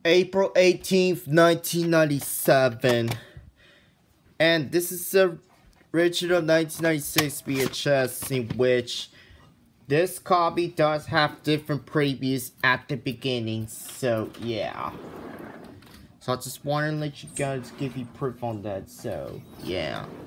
April 18th, 1997. And this is the original 1996 VHS, in which this copy does have different previews at the beginning. So yeah. So I just wanted to let you guys give you proof on that. So yeah.